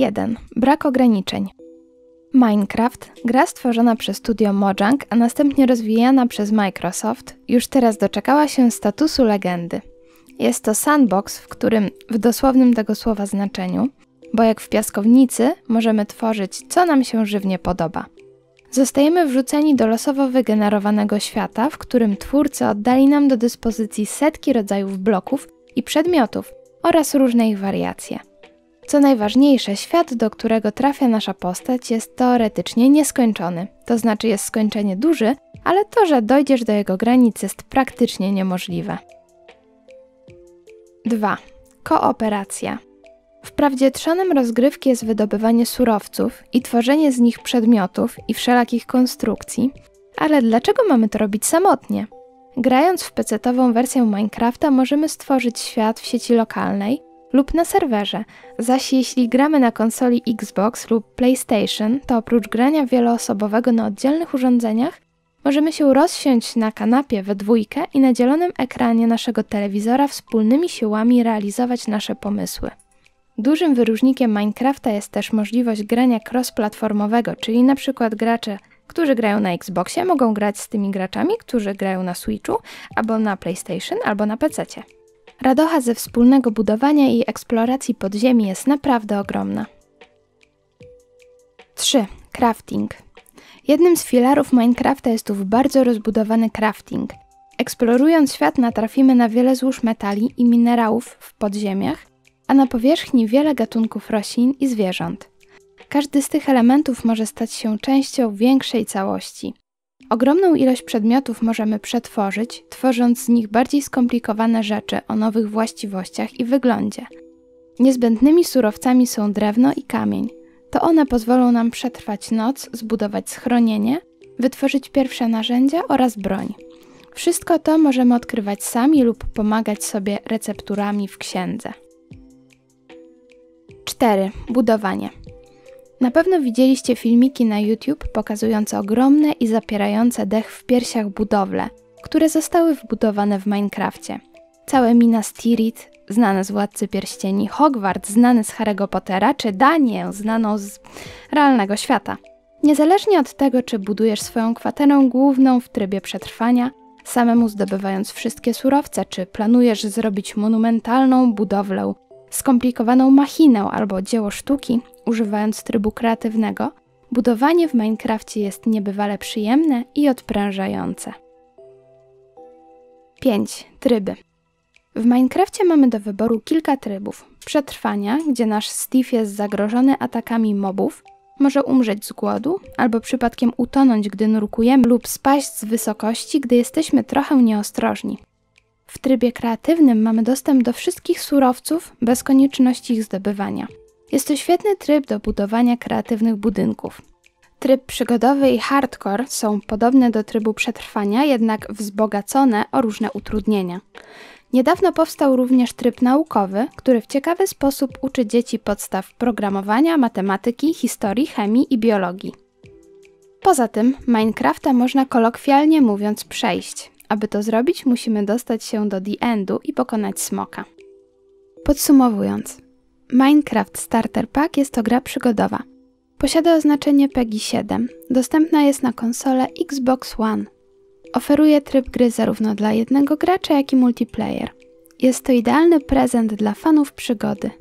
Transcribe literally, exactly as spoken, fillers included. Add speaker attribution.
Speaker 1: jeden. Brak ograniczeń. Minecraft, gra stworzona przez studio Mojang, a następnie rozwijana przez Microsoft, już teraz doczekała się statusu legendy. Jest to sandbox, w którym w dosłownym tego słowa znaczeniu, bo jak w piaskownicy możemy tworzyć, co nam się żywnie podoba. Zostajemy wrzuceni do losowo wygenerowanego świata, w którym twórcy oddali nam do dyspozycji setki rodzajów bloków i przedmiotów oraz różne ich wariacje. Co najważniejsze, świat, do którego trafia nasza postać, jest teoretycznie nieskończony, to znaczy jest skończenie duży, ale to, że dojdziesz do jego granic, jest praktycznie niemożliwe. dwa. Kooperacja. Wprawdzie trzonem rozgrywki jest wydobywanie surowców i tworzenie z nich przedmiotów i wszelakich konstrukcji, ale dlaczego mamy to robić samotnie? Grając w pecetową wersję Minecrafta możemy stworzyć świat w sieci lokalnej lub na serwerze, zaś jeśli gramy na konsoli Xbox lub PlayStation, to oprócz grania wieloosobowego na oddzielnych urządzeniach, możemy się rozsiąść na kanapie we dwójkę i na dzielonym ekranie naszego telewizora wspólnymi siłami realizować nasze pomysły. Dużym wyróżnikiem Minecrafta jest też możliwość grania cross-platformowego, czyli na przykład gracze, którzy grają na Xboxie, mogą grać z tymi graczami, którzy grają na Switchu, albo na PlayStation, albo na pececie. Radocha ze wspólnego budowania i eksploracji podziemi jest naprawdę ogromna. trzy. Crafting. Jednym z filarów Minecrafta jest ów bardzo rozbudowany crafting. Eksplorując świat natrafimy na wiele złóż metali i minerałów w podziemiach, a na powierzchni wiele gatunków roślin i zwierząt. Każdy z tych elementów może stać się częścią większej całości. Ogromną ilość przedmiotów możemy przetworzyć, tworząc z nich bardziej skomplikowane rzeczy o nowych właściwościach i wyglądzie. Niezbędnymi surowcami są drewno i kamień. To one pozwolą nam przetrwać noc, zbudować schronienie, wytworzyć pierwsze narzędzia oraz broń. Wszystko to możemy odkrywać sami lub pomagać sobie recepturami w księdze. cztery. Budowanie. Na pewno widzieliście filmiki na YouTube pokazujące ogromne i zapierające dech w piersiach budowle, które zostały wbudowane w Minecrafcie. Całe Minas Tirith, znane z Władcy Pierścieni, Hogwart, znany z Harry'ego Pottera, czy Danię, znaną z realnego świata. Niezależnie od tego, czy budujesz swoją kwaterę główną w trybie przetrwania, samemu zdobywając wszystkie surowce, czy planujesz zrobić monumentalną budowlę, skomplikowaną machinę albo dzieło sztuki, używając trybu kreatywnego, budowanie w Minecrafcie jest niebywale przyjemne i odprężające. pięć. Tryby. W Minecrafcie mamy do wyboru kilka trybów. Przetrwania, gdzie nasz Steve jest zagrożony atakami mobów, może umrzeć z głodu, albo przypadkiem utonąć, gdy nurkujemy, lub spaść z wysokości, gdy jesteśmy trochę nieostrożni. W trybie kreatywnym mamy dostęp do wszystkich surowców bez konieczności ich zdobywania. Jest to świetny tryb do budowania kreatywnych budynków. Tryb przygodowy i hardcore są podobne do trybu przetrwania, jednak wzbogacone o różne utrudnienia. Niedawno powstał również tryb naukowy, który w ciekawy sposób uczy dzieci podstaw programowania, matematyki, historii, chemii i biologii. Poza tym Minecrafta można kolokwialnie mówiąc przejść. Aby to zrobić, musimy dostać się do The Endu i pokonać smoka. Podsumowując, Minecraft Starter Pack jest to gra przygodowa. Posiada oznaczenie PEGI siedem. Dostępna jest na konsolę Xbox One. Oferuje tryb gry zarówno dla jednego gracza, jak i multiplayer. Jest to idealny prezent dla fanów przygody.